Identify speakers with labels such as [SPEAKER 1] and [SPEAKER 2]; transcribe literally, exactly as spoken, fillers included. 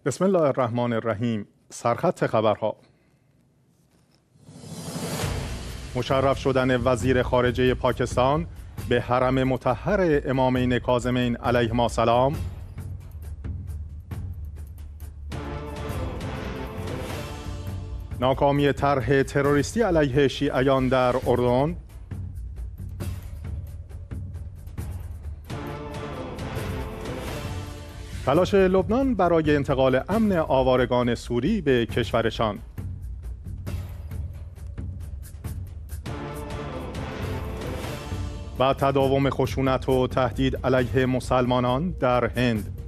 [SPEAKER 1] بسم الله الرحمن الرحیم. سرخط خبرها: مشرف شدن وزیر خارجه پاکستان به حرم مطهر امامین کاظمین علیهما السلام، ناکامی طرح تروریستی علیه شیعیان در اردن، تلاش لبنان برای انتقال امن آوارگان سوری به کشورشان و تداوم خشونت و تهدید علیه مسلمانان در هند.